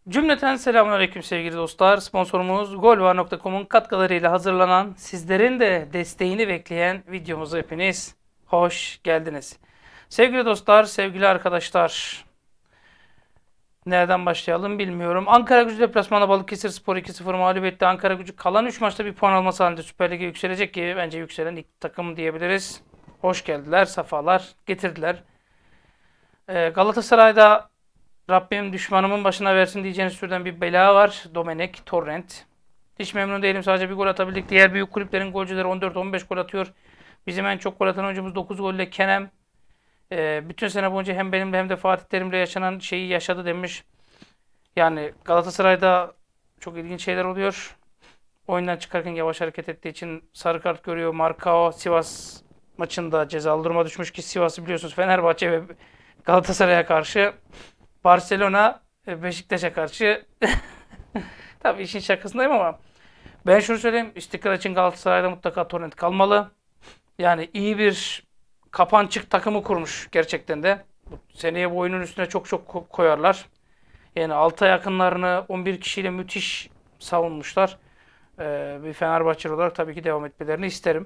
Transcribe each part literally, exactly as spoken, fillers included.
Cümleten selamünaleyküm sevgili dostlar. Sponsorumuz golva nokta com'un katkılarıyla hazırlanan, sizlerin de desteğini bekleyen videomuza hepiniz hoş geldiniz. Sevgili dostlar, sevgili arkadaşlar. Nereden başlayalım bilmiyorum. Ankara Gücü deplasmanda Balıkesirspor iki sıfır mağlup etti. Ankara Gücü kalan üç maçta bir puan alması halinde Süper Lig'e yükselecek ki bence yükselen ilk takım diyebiliriz. Hoş geldiler, safalar getirdiler. Ee, Galatasaray'da Rabbim düşmanımın başına versin diyeceğiniz türden bir bela var. Domenech Torrent. Hiç memnun değilim. Sadece bir gol atabildik. Diğer büyük kulüplerin golcüleri on dört on beş gol atıyor. Bizim en çok gol atan oyuncumuz dokuz golle Kenem. Ee, bütün sene boyunca hem benimle hem de Fatih Terim'le yaşanan şeyi yaşadı demiş. Yani Galatasaray'da çok ilginç şeyler oluyor. Oyundan çıkarken yavaş hareket ettiği için sarı kart görüyor. Marcao Sivas maçında cezalı duruma düşmüş ki Sivas'ı biliyorsunuz Fenerbahçe ve Galatasaray'a karşı, Barcelona Beşiktaş'a karşı. Tabii işin şakasındayım ama ben şunu söyleyeyim. İstikrar için Galatasaray'da mutlaka Torrent kalmalı. Yani iyi bir kapançık takımı kurmuş gerçekten de. Seneye bu oyunun üstüne çok çok koyarlar. Yani Altay yakınlarını on bir kişiyle müthiş savunmuşlar. Ee, bir Fenerbahçeli olarak tabii ki devam etmelerini isterim.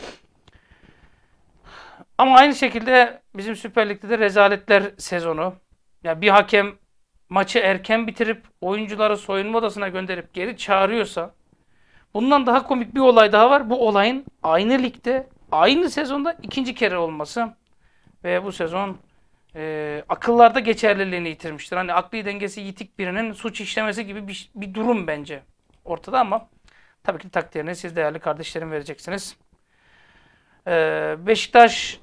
Ama aynı şekilde bizim Süper Lig'de de rezaletler sezonu. Ya bir hakem maçı erken bitirip oyuncuları soyunma odasına gönderip geri çağırıyorsa, bundan daha komik bir olay daha var. Bu olayın aynı ligde, aynı sezonda ikinci kere olması ve bu sezon e, akıllarda geçerliliğini yitirmiştir. Hani akli dengesi yitik birinin suç işlemesi gibi bir, bir durum bence ortada ama tabii ki takdirini siz değerli kardeşlerim vereceksiniz. E, Beşiktaş,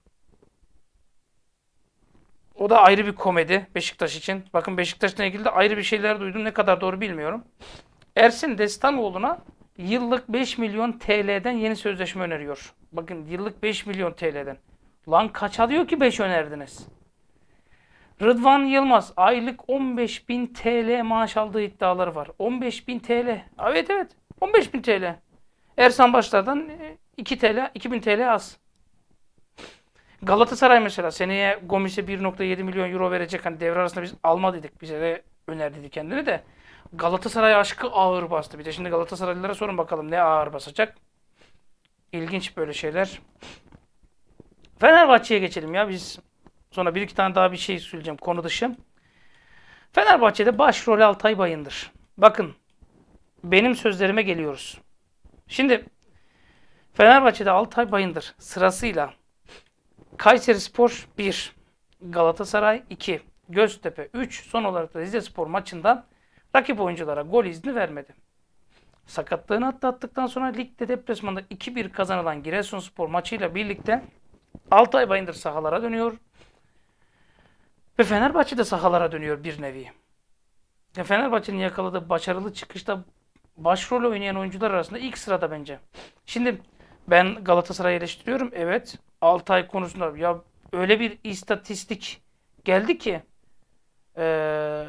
o da ayrı bir komedi Beşiktaş için. Bakın Beşiktaş'la ilgili de ayrı bir şeyler duydum. Ne kadar doğru bilmiyorum. Ersin Destanoğlu'na yıllık beş milyon T L'den yeni sözleşme öneriyor. Bakın yıllık beş milyon T L'den. Lan kaç alıyor ki beş önerdiniz? Rıdvan Yılmaz aylık on beş bin T L maaş aldığı iddiaları var. on beş bin T L. Evet evet. on beş bin T L. Ersan Başlar'dan iki T L, iki bin T L az. Galatasaray mesela seneye Gomis'e bir nokta yedi milyon euro verecek. Hani devre arasında biz alma dedik. Bize de önerdi kendini de. Galatasaray aşkı ağır bastı. Bir de şimdi Galatasaraylılara sorun bakalım ne ağır basacak. İlginç böyle şeyler. Fenerbahçe'ye geçelim ya biz. Sonra bir iki tane daha bir şey söyleyeceğim konu dışı. Fenerbahçe'de başrol Altay Bayındır. Bakın benim sözlerime geliyoruz. Şimdi Fenerbahçe'de Altay Bayındır sırasıyla Kayserispor bir, Galatasaray iki, Göztepe üç, son olarak da Rizespor maçından rakip oyunculara gol izni vermedi. Sakatlığını atlattıktan sonra ligde deplasmanda iki bir kazanılan Giresunspor maçıyla birlikte Altay Bayındır sahalara dönüyor. Ve Fenerbahçe de sahalara dönüyor bir nevi. Ya Fenerbahçe'nin yakaladığı başarılı çıkışta başrol oynayan oyuncular arasında ilk sırada bence. Şimdi ben Galatasaray'ı eleştiriyorum. Evet. Altay konusunda ya öyle bir istatistik geldi ki ee,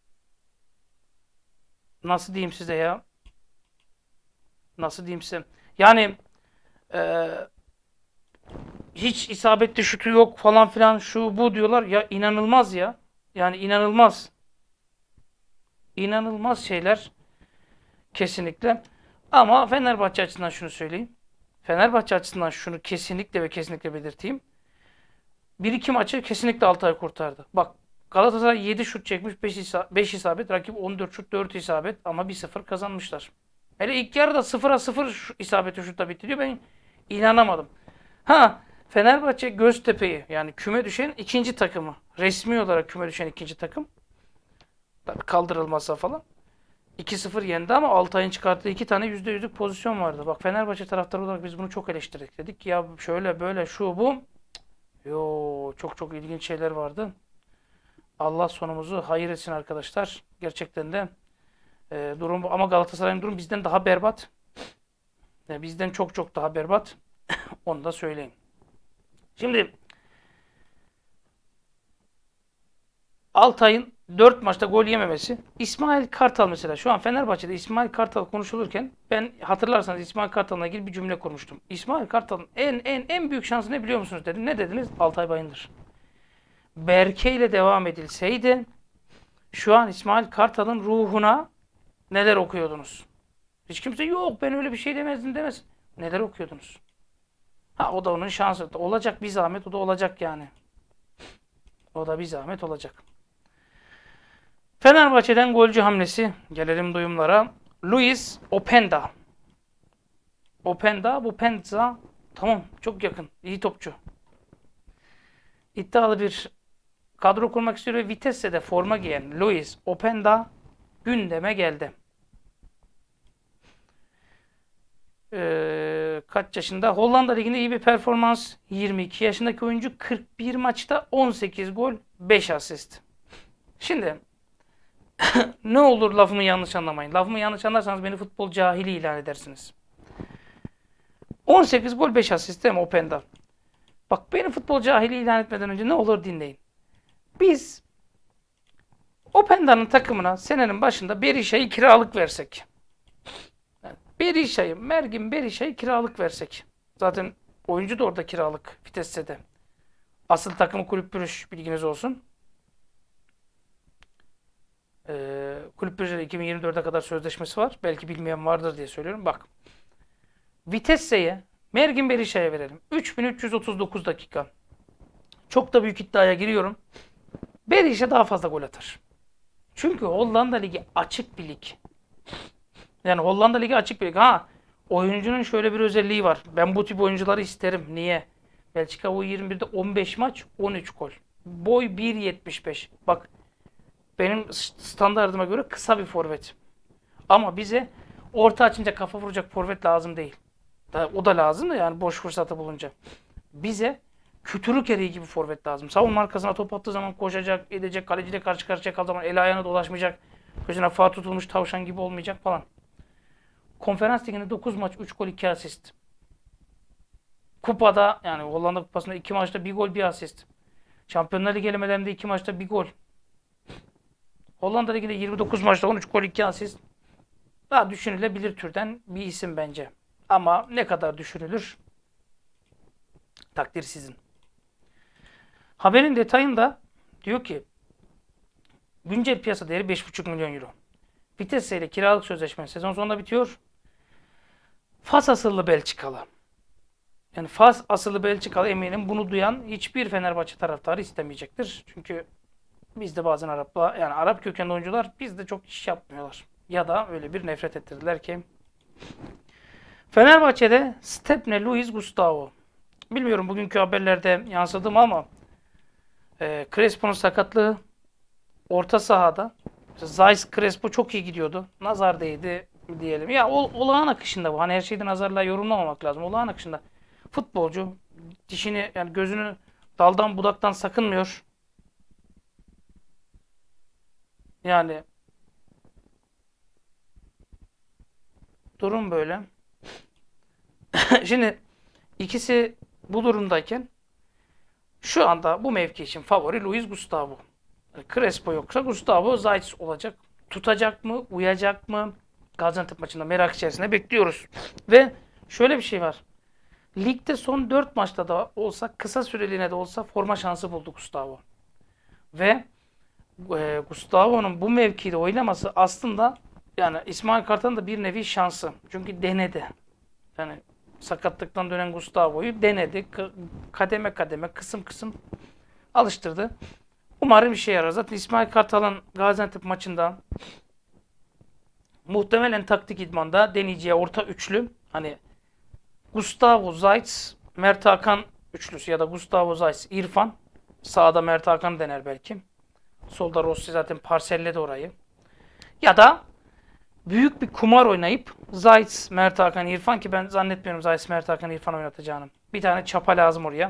nasıl diyeyim size ya? Nasıl diyeyim size? Yani ee, hiç isabetli şutu yok falan filan şu bu diyorlar. Ya inanılmaz ya. Yani inanılmaz. İnanılmaz şeyler kesinlikle. Ama Fenerbahçe açısından şunu söyleyeyim. Fenerbahçe açısından şunu kesinlikle ve kesinlikle belirteyim. Bir iki maçı kesinlikle Altay kurtardı. Bak Galatasaray yedi şut çekmiş, beş, isa beş isabet. Rakip on dört şut, dört isabet ama bir sıfır kazanmışlar. Hele ilk yarıda sıfıra sıfır isabetli şutla bitti diyor. Ben inanamadım. Ha Fenerbahçe Göztepe'yi yani küme düşen ikinci takımı. Resmi olarak küme düşen ikinci takım. Tabii kaldırılmazsa falan. iki sıfır yendi ama Altay'ın çıkarttığı iki tane yüzde yüzlük pozisyon vardı. Bak Fenerbahçe taraftarı olarak biz bunu çok eleştirdik. Dedik ki ya şöyle böyle şu bu. Yo çok çok ilginç şeyler vardı. Allah sonumuzu hayır etsin arkadaşlar. Gerçekten de e, durum bu. Ama Galatasaray'ın durum bizden daha berbat. E, bizden çok çok daha berbat. Onu da söyleyeyim. Şimdi Altay'ın dört maçta gol yememesi. İsmail Kartal mesela. Şu an Fenerbahçe'de İsmail Kartal konuşulurken ben hatırlarsanız İsmail Kartal'la ilgili bir cümle kurmuştum. İsmail Kartal'ın en en en büyük şansı ne biliyor musunuz dedim. Ne dediniz? Altay Bayındır. Berke ile devam edilseydi Şu an İsmail Kartal'ın ruhuna neler okuyordunuz? Hiç kimse yok ben öyle bir şey demezdim demez. Neler okuyordunuz? Ha o da onun şansı. Olacak bir zahmet o da olacak yani. O da bir zahmet olacak. Fenerbahçe'den golcü hamlesi. Gelelim duyumlara. Luis Openda. Openda, bu Penza. Tamam, çok yakın. İyi topçu. İddialı bir kadro kurmak istiyor ve Vitesse'de forma giyen Luis Openda gündeme geldi. Ee, kaç yaşında? Hollanda Ligi'nde iyi bir performans. yirmi iki yaşındaki oyuncu kırk bir maçta on sekiz gol, beş asist. Şimdi ne olur lafımı yanlış anlamayın. Lafımı yanlış anlarsanız beni futbol cahili ilan edersiniz. on sekiz gol, beş asist değil mi Openda? Bak beni futbol cahili ilan etmeden önce ne olur dinleyin. Biz Openda'nın takımına senenin başında Berisha'yı kiralık versek. Yani Berisha'yı, Mergin Berisha'yı kiralık versek. Zaten oyuncu da orada kiralık Vitesse'de. Asıl takımı Kulüp Brugge, bilginiz olsun. Ee, Kulüp Brugge'de iki bin yirmi dörde kadar sözleşmesi var. Belki bilmeyen vardır diye söylüyorum. Bak. Vitesse'ye Mergin Berisha'ya verelim. üç bin üç yüz otuz dokuz dakika. Çok da büyük iddiaya giriyorum. Berisha daha fazla gol atar. Çünkü Hollanda Ligi açık bir lig. Yani Hollanda Ligi açık bir lig. Ha, oyuncunun şöyle bir özelliği var. Ben bu tip oyuncuları isterim. Niye? Belçika U yirmi birde on beş maç, on üç gol. Boy bir yetmiş beş. Bak benim standartıma göre kısa bir forvet. Ama bize orta açınca kafa vuracak forvet lazım değil. O da lazım da yani boş fırsatı bulunca. Bize kütürük eriği gibi forvet lazım. Savunma arkasına top attığı zaman koşacak, edecek, kaleciyle karşı karşıya kaldığı zaman el ayağına dolaşmayacak. Gözüne far tutulmuş tavşan gibi olmayacak falan. Konferans liginde dokuz maç, üç gol, iki asist. Kupada yani Hollanda Kupası'nda iki maçta bir gol, bir asist. Şampiyonlar Ligi elemelerinde iki maçta bir gol. Hollanda Ligi'nde yirmi dokuz maçta on üç gol, iki asist. Daha düşünülebilir türden bir isim bence. Ama ne kadar düşünülür? Takdir sizin. Haberin detayında diyor ki güncel piyasa değeri beş buçuk milyon euro. Vitesse ile kiralık sözleşme sezon sonunda bitiyor. Fas asıllı Belçikalı. Yani Fas asıllı Belçikalı eminim bunu duyan hiçbir Fenerbahçe taraftarı istemeyecektir. Çünkü bizde bazen Arapla yani Arap kökenli oyuncular bizde çok iş yapmıyorlar. Ya da öyle bir nefret ettirdiler ki. Fenerbahçe'de Stepne Luis Gustavo. Bilmiyorum bugünkü haberlerde yansıdı mı ama e, Crespo'nun sakatlığı orta sahada. Zeiss Crespo çok iyi gidiyordu. Nazar değdi diyelim. Ya ol, olağan akışında bu. Hani her şeyden nazarla yorumlamamak lazım. Olağan akışında. Futbolcu dişini yani gözünü daldan budaktan sakınmıyor. Yani durum böyle. Şimdi ikisi bu durumdayken şu anda bu mevki için favori Luis Gustavo. Crespo yoksa Gustavo Zayt olacak. Tutacak mı? Uyacak mı? Gaziantep maçında merak içerisinde bekliyoruz. Ve şöyle bir şey var. Ligde son dört maçta da olsa kısa süreliğine de olsa forma şansı buldu Gustavo. Ve e, Gustavo'nun bu mevkide oynaması aslında yani İsmail Kartal'ın da bir nevi şansı. Çünkü denedi. Yani sakatlıktan dönen Gustavo'yu denedi. Kademe kademe, kısım kısım alıştırdı. Umarım işe yarar. Zaten İsmail Kartal'ın Gaziantep maçında muhtemelen taktik idmanda deneyeceği orta üçlü hani Gustavo Zayt, Mert Hakan üçlüsü ya da Gustavo Zayt, İrfan. Sağda Mert Hakan dener belki. Solda Rossi zaten parselledi orayı. Ya da büyük bir kumar oynayıp Zayt, Mert Hakan, İrfan ki ben zannetmiyorum Zayt, Mert Hakan, İrfan oynatacağını. Bir tane çapa lazım oraya.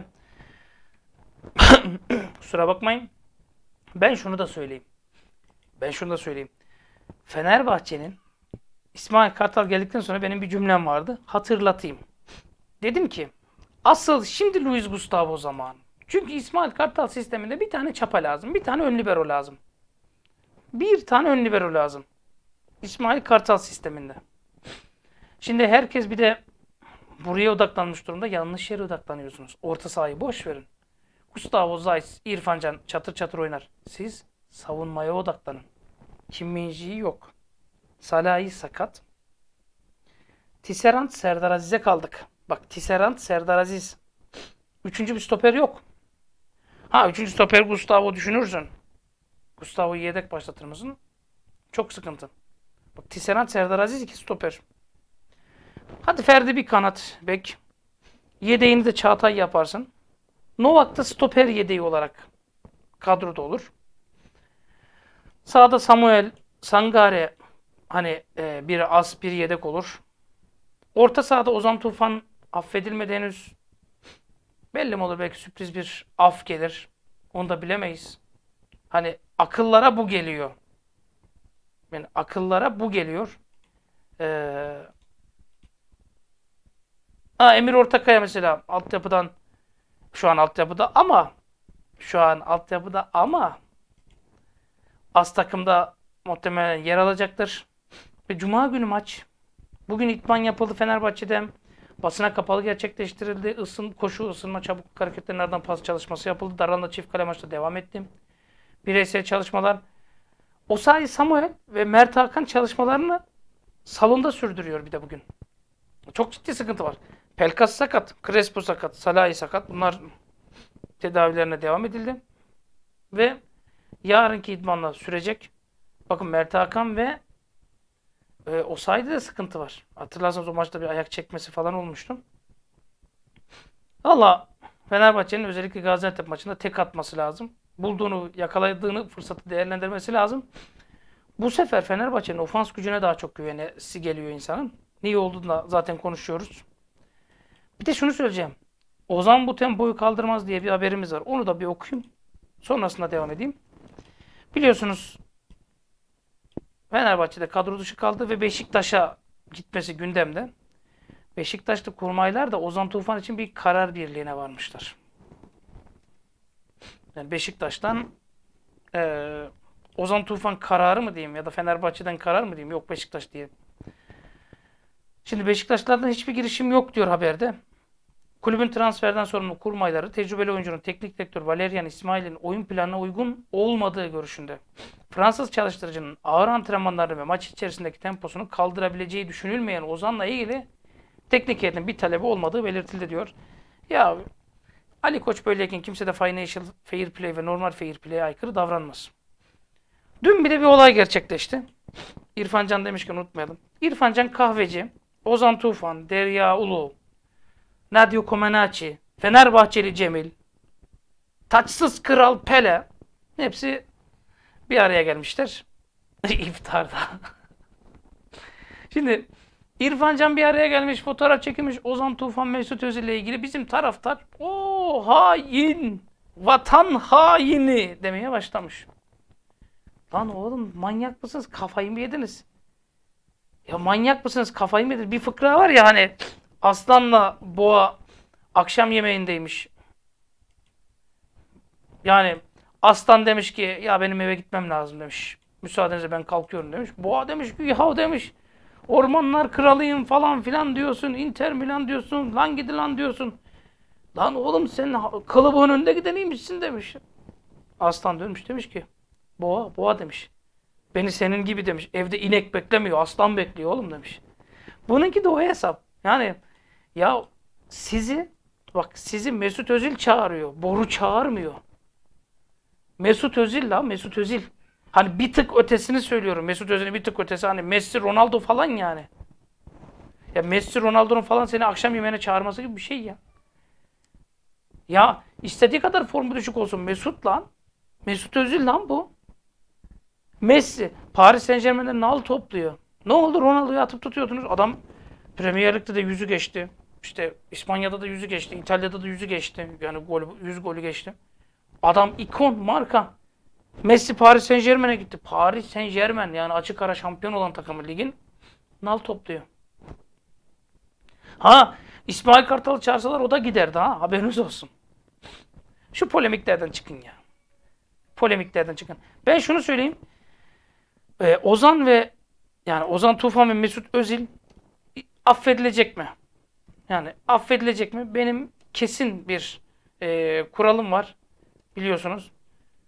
Kusura bakmayın. Ben şunu da söyleyeyim. Ben şunu da söyleyeyim. Fenerbahçe'nin İsmail Kartal geldikten sonra benim bir cümlem vardı. Hatırlatayım. Dedim ki asıl şimdi Luis Gustavo zamanı. Çünkü İsmail Kartal sisteminde bir tane çapa lazım. Bir tane ön libero lazım. Bir tane ön libero lazım. İsmail Kartal sisteminde. Şimdi herkes bir de buraya odaklanmış durumda. Yanlış yere odaklanıyorsunuz. Orta sahayı boş verin. Gustavo Zayt, İrfan Can çatır çatır oynar. Siz savunmaya odaklanın. Kim Min-ji yok. Salahi sakat. Tisserand, Serdar Aziz'e kaldık. Bak Tisserand, Serdar Aziz. Üçüncü bir stoper yok. Ha üçüncü stoper Gustavo düşünürsün. Gustavo'yu yedek başlatır mısın? Çok sıkıntı. Bak Tisserand, Serdar Aziz iki stoper. Hadi Ferdi bir kanat bek. Yedeğini de Çağatay yaparsın. Novak da stoper yedeği olarak kadroda olur. Sağda Samuel, Sangare hani e, biri az bir yedek olur. Orta sahada Ozan Tufan affedilmedi henüz. Belli mi olur belki sürpriz bir af gelir. Onu da bilemeyiz. Hani akıllara bu geliyor. Yani akıllara bu geliyor. Ee, ha, Emir Ortakaya mesela altyapıdan şu an altyapıda ama şu an altyapıda ama az takımda muhtemelen yer alacaktır. Ve Cuma günü maç. Bugün idman yapıldı Fenerbahçe'de. Basına kapalı gerçekleştirildi. Isın, koşu, ısınma, çabuk hareketlerden pas çalışması yapıldı. Daranda çift kale maçta devam etti. Bireysel çalışmalar. Osayi Samuel ve Mert Hakan çalışmalarını salonda sürdürüyor bir de bugün. Çok ciddi sıkıntı var. Pelkas sakat, Crespo sakat, Salahi sakat. Bunlar tedavilerine devam edildi. Ve yarınki idmanla sürecek. Bakın Mert Hakan ve e, Osayi'de de sıkıntı var. Hatırlarsanız o maçta bir ayak çekmesi falan olmuştu. Valla Fenerbahçe'nin özellikle Gaziantep maçında tek atması lazım. Bulduğunu, yakaladığını fırsatı değerlendirmesi lazım. Bu sefer Fenerbahçe'nin ofans gücüne daha çok güvenesi geliyor insanın. Niye olduğunu da zaten konuşuyoruz. Bir de şunu söyleyeceğim. Ozan bu tempoyu kaldırmaz diye bir haberimiz var. Onu da bir okuyayım. Sonrasında devam edeyim. Biliyorsunuz Fenerbahçe'de kadro dışı kaldı ve Beşiktaş'a gitmesi gündemde. Beşiktaş'ta kurmaylar da Ozan Tufan için bir karar birliğine varmışlar. Yani Beşiktaş'tan eee Ozan Tufan kararı mı diyeyim ya da Fenerbahçe'den karar mı diyeyim? Yok Beşiktaş diye. Şimdi Beşiktaşlardan hiçbir girişim yok diyor haberde. Kulübün transferden sorumlu kurmayları tecrübeli oyuncunun teknik direktör Valerian İsmail'in oyun planına uygun olmadığı görüşünde. Fransız çalıştırıcının ağır antrenmanları ve maç içerisindeki temposunu kaldırabileceği düşünülmeyen Ozan'la ilgili teknik heyetin bir talebi olmadığı belirtildi diyor. Ya Ali Koç böyleyken kimse de financial fair play ve normal fair play'e aykırı davranmaz. Dün bir de bir olay gerçekleşti. İrfan Can demişken unutmayalım. İrfan Can Kahveci, Ozan Tufan, Derya Ulu, Nadio Comaneci, Fenerbahçeli Cemil, Taçsız Kral Pele hepsi bir araya gelmişler. İftarda. Şimdi İrfan Can bir araya gelmiş, fotoğraf çekilmiş. Ozan Tufan, Mesut Özil ile ilgili bizim taraftar o hain, vatan haini demeye başlamış. Lan oğlum manyak mısınız? Kafayı mı yediniz? Ya manyak mısınız? Kafayı mı yediniz? Bir fıkra var ya hani aslanla boğa akşam yemeğindeymiş. Yani aslan demiş ki ya benim eve gitmem lazım demiş. Müsaadenizle ben kalkıyorum demiş. Boğa demiş ki ya demiş. Ormanlar kralıyım falan filan diyorsun. Inter Milan diyorsun. Lan gidi lan diyorsun. Lan oğlum sen kılıbığın önünde gideniymişsin demiş. Aslan dönmüş demiş ki boğa boğa demiş. Beni senin gibi demiş. Evde inek beklemiyor. Aslan bekliyor oğlum demiş. Bununki de o hesap. Yani ya sizi bak sizi Mesut Özil çağırıyor. Boru çağırmıyor. Mesut Özil la Mesut Özil. Hani bir tık ötesini söylüyorum. Mesut Özil'in bir tık ötesi hani Messi, Ronaldo falan yani. Ya Messi, Ronaldo'nun falan seni akşam yemeğine çağırması gibi bir şey ya. Ya istediği kadar formu düşük olsun Mesut lan. Mesut Özil lan bu. Messi Paris Saint-Germain'de nal topluyor. Ne oldu? Ronaldo'yu atıp tutuyordunuz. Adam Premier Lig'de de yüzü geçti. İşte İspanya'da da yüzü geçti. İtalya'da da yüzü geçti. Yani gol, yüz golü geçti. Adam ikon, marka. Messi Paris Saint-Germain'e gitti. Paris Saint-Germain yani açık ara şampiyon olan takımı ligin nal topluyor. Ha İsmail Kartal'ı çağırsalar o da giderdi ha. Haberiniz olsun. Şu polemiklerden çıkın ya. Polemiklerden çıkın. Ben şunu söyleyeyim. Ee, Ozan ve yani Ozan Tufan ve Mesut Özil affedilecek mi? Yani affedilecek mi? Benim kesin bir e, kuralım var. Biliyorsunuz.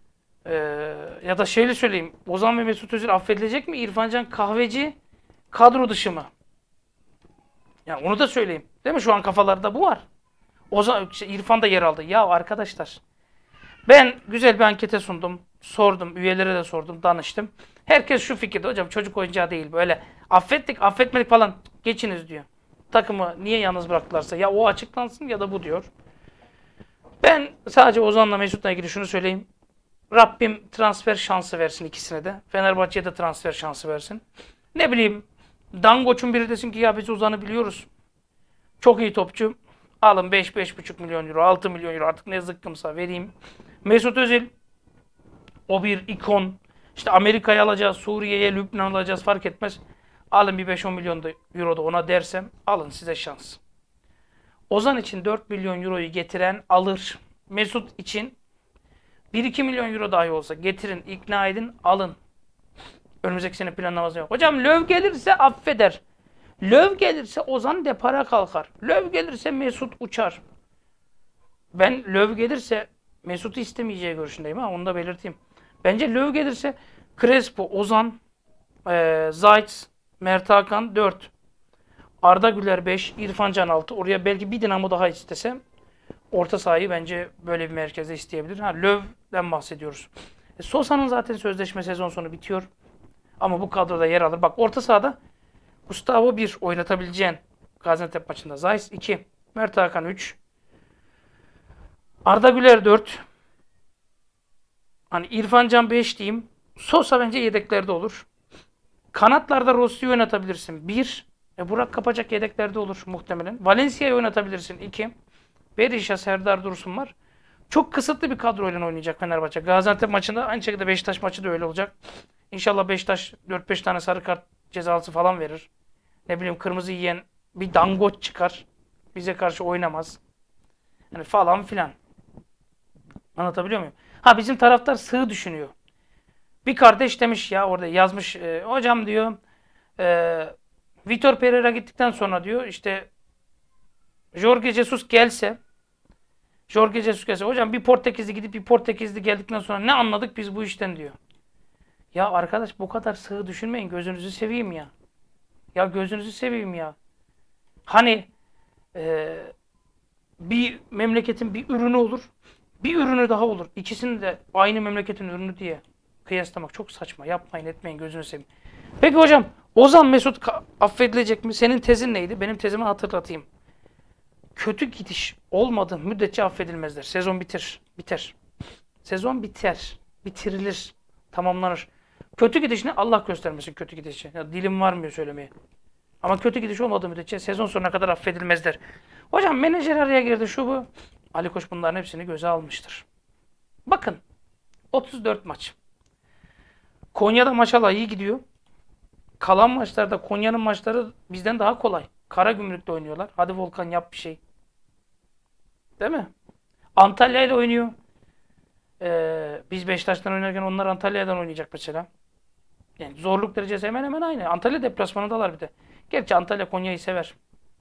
Ee, ya da şöyle söyleyeyim. Ozan ve Mesut Özil affedilecek mi? İrfan Can Kahveci kadro dışı mı? Yani onu da söyleyeyim. Değil mi? Şu an kafalarda bu var. Ozan, şey, İrfan da yer aldı. Ya arkadaşlar, ben güzel bir ankete sundum. Sordum. Üyelere de sordum. Danıştım. Herkes şu fikirde. Hocam çocuk oyuncağı değil. Böyle affettik, affetmedik falan. Geçiniz diyor. Takımı niye yalnız bıraktılarsa. Ya o açıklansın ya da bu diyor. Ben sadece Ozan'la Mesut'la ilgili şunu söyleyeyim. Rabbim transfer şansı versin ikisine de. Fenerbahçe'ye de transfer şansı versin. Ne bileyim, Dangoç'un biri desin ki ya biz Ozan'ı biliyoruz. Çok iyi topçu. Alın beş beş buçuk milyon euro, altı milyon euro artık ne zıkkımsa vereyim. Mesut Özil o bir ikon. İşte Amerika'ya alacağız, Suriye'ye, Lübnan alacağız fark etmez. Alın bir beş on milyon euro da ona dersem alın size şans. Ozan için dört milyon euroyu getiren alır. Mesut için bir iki milyon euro dahi olsa getirin, ikna edin, alın. Önümüzdeki sene planlaması yok. Hocam Löw gelirse affeder. Löw gelirse Ozan depara kalkar. Löw gelirse Mesut uçar. Ben Löw gelirse Mesut'u istemeyeceği görüşündeyim ha, onu da belirteyim. Bence Löw gelirse Crespo, Ozan, e, Zayt, Mert Hakan dört. Arda Güler beş, İrfan Can altı. Oraya belki bir Dinamo daha istesem orta sahayı bence böyle bir merkezde isteyebilir. Ha, Löw'den bahsediyoruz. E, Sosa'nın zaten sözleşme sezon sonu bitiyor. Ama bu kadroda yer alır. Bak orta sahada Gustavo bir oynatabileceğin Gaziantep maçında. Zayt iki, Mert Hakan üç, Arda Güler dört. Hani İrfan Can beş diyeyim. Sosa bence yedeklerde olur. Kanatlarda Rossi'yi oynatabilirsin. bir. E Burak Kapacak yedeklerde olur muhtemelen. Valencia'yı oynatabilirsin. iki. Berisha, Serdar Dursun var. Çok kısıtlı bir kadroyla oynayacak Fenerbahçe. Gaziantep maçında aynı şekilde Beşiktaş maçı da öyle olacak. İnşallah Beşiktaş dört beş tane sarı kart cezası falan verir. Ne bileyim kırmızı yiyen bir dangoç çıkar. Bize karşı oynamaz. Yani falan filan. Anlatabiliyor muyum? Ha bizim taraftar sığ düşünüyor. Bir kardeş demiş ya orada yazmış. E, hocam diyor e, Vitor Pereira gittikten sonra diyor işte Jorge Jesus gelse Jorge Jesus gelse hocam bir Portekizli gidip bir Portekizli geldikten sonra ne anladık biz bu işten diyor. Ya arkadaş bu kadar sığ düşünmeyin, gözünüzü seveyim ya. Ya gözünüzü seveyim ya. Hani e, bir memleketin bir ürünü olur. Bir ürünü daha olur. İkisini de aynı memleketin ürünü diye kıyaslamak çok saçma. Yapmayın etmeyin, gözünü seveyim. Peki hocam Ozan Mesut affedilecek mi? Senin tezin neydi? Benim tezimi hatırlatayım. Kötü gidiş olmadığı müddetçe affedilmezler. Sezon bitir. Biter. Sezon biter. Bitirilir. Tamamlanır. Kötü gidişini Allah göstermesin kötü gidişi. Ya dilim varmıyor söylemeye. Ama kötü gidiş olmadığı müddetçe sezon sonuna kadar affedilmezler. Hocam menajer araya girdi şu bu. Ali Koç bunların hepsini göze almıştır. Bakın otuz dört maç. Konya'da maşallah iyi gidiyor. Kalan maçlarda Konya'nın maçları bizden daha kolay. Karagümrük'te oynuyorlar. Hadi Volkan yap bir şey. Değil mi? Antalya ile oynuyor. Ee, biz Beşiktaş'tan oynarken onlar Antalya'dan oynayacak mesela. Yani zorluk derecesi hemen hemen aynı. Antalya deplasmanındalar bir de. Gerçi Antalya Konya'yı sever.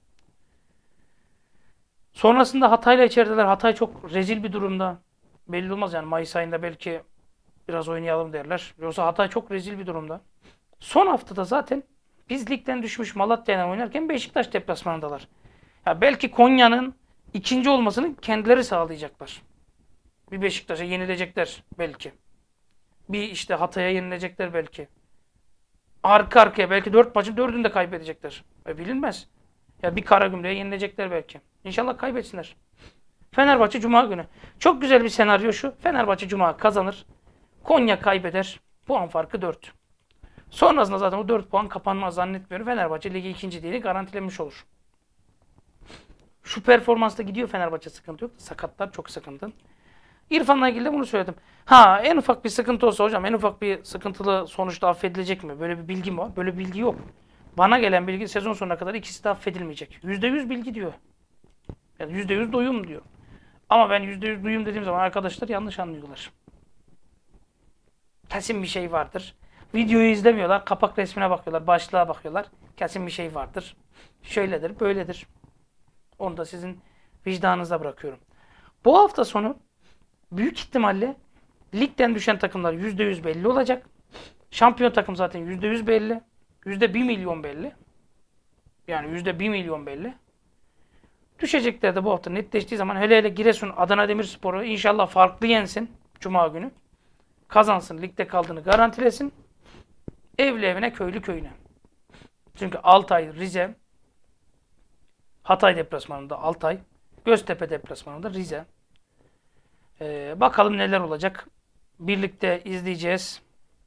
Sonrasında Hatay'la içerideler. Hatay çok rezil bir durumda. Belli olmaz yani Mayıs ayında belki biraz oynayalım derler. Yoksa Hatay çok rezil bir durumda. Son haftada zaten biz ligden düşmüş Malatya'yla oynarken Beşiktaş deplasmanındalar. Ya belki Konya'nın ikinci olmasını kendileri sağlayacaklar. Bir Beşiktaş'a yenilecekler belki. Bir işte Hatay'a yenilecekler belki. Arka arkaya belki dört maçın dördünü de kaybedecekler. E bilinmez. Ya bir Karagümrük'e yenilecekler belki. İnşallah kaybetsinler. Fenerbahçe Cuma günü. Çok güzel bir senaryo şu. Fenerbahçe Cuma kazanır. Konya kaybeder. Puan farkı dört. Sonrasında zaten o dört puan kapanmaz zannetmiyorum. Fenerbahçe ligi ikinci değil garantilemiş olur. Şu performansta gidiyor Fenerbahçe, sıkıntı yok. Sakatlar çok sıkıntı. İrfan'la ilgili de bunu söyledim. Ha en ufak bir sıkıntı olsa hocam en ufak bir sıkıntılı sonuçta affedilecek mi? Böyle bir bilgi mi var? Böyle bir bilgi yok. Bana gelen bilgi sezon sonuna kadar ikisi de affedilmeyecek. yüzde yüz bilgi diyor. Yani yüzde yüz duyum diyor. Ama ben yüzde yüz duyum dediğim zaman arkadaşlar yanlış anlıyorlar. Kesin bir şey vardır. Videoyu izlemiyorlar. Kapak resmine bakıyorlar. Başlığa bakıyorlar. Kesin bir şey vardır. Şöyledir, böyledir. Onu da sizin vicdanınıza bırakıyorum. Bu hafta sonu büyük ihtimalle Ligden düşen takımlar yüzde yüz belli olacak. Şampiyon takım zaten yüzde yüz belli. yüzde bir milyon belli. Yani yüzde bir milyon belli. Düşecekler de bu hafta netleştiği zaman hele hele Giresun Adana Demirspor'u inşallah farklı yensin Cuma günü. Kazansın, ligde kaldığını garantilesin. Evli evine, köylü köyüne. Çünkü Altay, Rize, Hatay deplasmanında Altay, Göztepe deplasmanında Rize. Ee, bakalım neler olacak. Birlikte izleyeceğiz.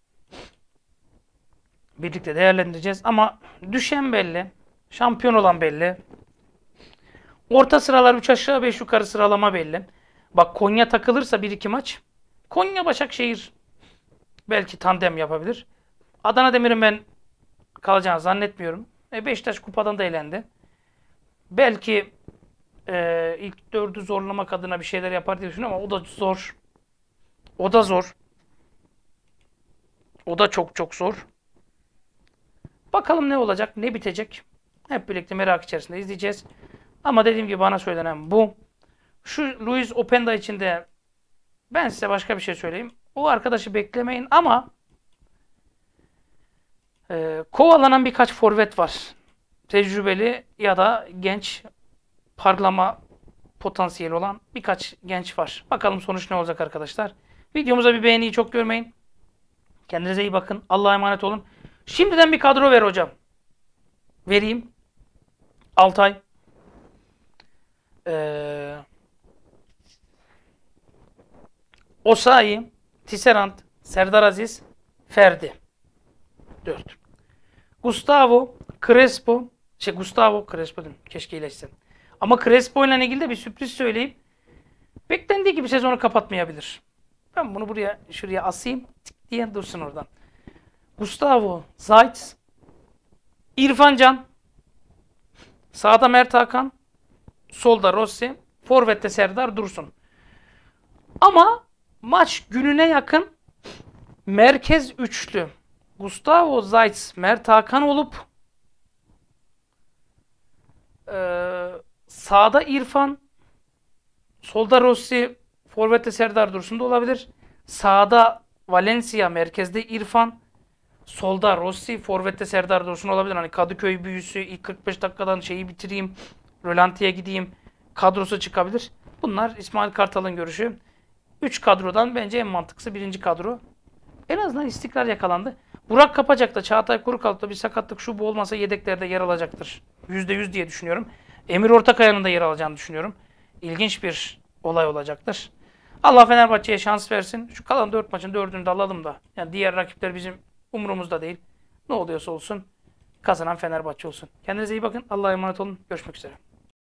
Birlikte değerlendireceğiz. Ama düşen belli. Şampiyon olan belli. Orta sıralar üç aşağı beş yukarı sıralama belli. Bak Konya takılırsa bir iki maç. Konya Başakşehir belki tandem yapabilir. Adana Demir'in ben kalacağını zannetmiyorum. E Beşiktaş kupadan da elendi. Belki e, ilk dördü zorlamak adına bir şeyler yapar diye düşünüyorum ama o da zor. O da zor. O da çok çok zor. Bakalım ne olacak, ne bitecek. Hep birlikte merak içerisinde izleyeceğiz. Ama dediğim gibi bana söylenen bu. Şu Luis Openda için de ben size başka bir şey söyleyeyim. O arkadaşı beklemeyin ama e, kovalanan birkaç forvet var. Tecrübeli ya da genç parlama potansiyeli olan birkaç genç var. Bakalım sonuç ne olacak arkadaşlar. Videomuza bir beğeniyi çok görmeyin. Kendinize iyi bakın. Allah'a emanet olun. Şimdiden bir kadro ver hocam. Vereyim. Altay. Ee, Osayi, Tisserand, Serdar Aziz, Ferdi. dört. Gustavo, Crespo, şey Gustavo, Crespo dedim. Keşke iyileşsin. Ama Crespo ile ilgili de bir sürpriz söyleyeyim. Beklendiği gibi sezonu kapatmayabilir. Ben bunu buraya, şuraya asayım. Tık diye dursun oradan. Gustavo, Zayt, İrfan Can, sağda Mert Hakan, solda Rossi, forvette Serdar Dursun. Ama maç gününe yakın merkez üçlü Gustavo, Zayt, Mert Hakan olup e, sağda İrfan, solda Rossi, forvette Serdar Dursun da olabilir. Sağda Valencia, merkezde İrfan, solda Rossi, forvette Serdar Dursun olabilir. Hani Kadıköy büyüsü, ilk kırk beş dakikadan şeyi bitireyim, rölantiye gideyim kadrosu çıkabilir. Bunlar İsmail Kartal'ın görüşü. üç kadrodan bence en mantıklısı birinci kadro. En azından istikrar yakalandı. Burak Kapacak da Çağatay Kurukalp'ta bir sakatlık şu bu olmasa yedeklerde yer alacaktır. yüzde yüz diye düşünüyorum. Emir Ortakaya'nın da yer alacağını düşünüyorum. İlginç bir olay olacaktır. Allah Fenerbahçe'ye şans versin. Şu kalan dört maçın dördünü de alalım da. Yani diğer rakipler bizim umurumuzda değil. Ne oluyorsa olsun kazanan Fenerbahçe olsun. Kendinize iyi bakın. Allah'a emanet olun. Görüşmek üzere.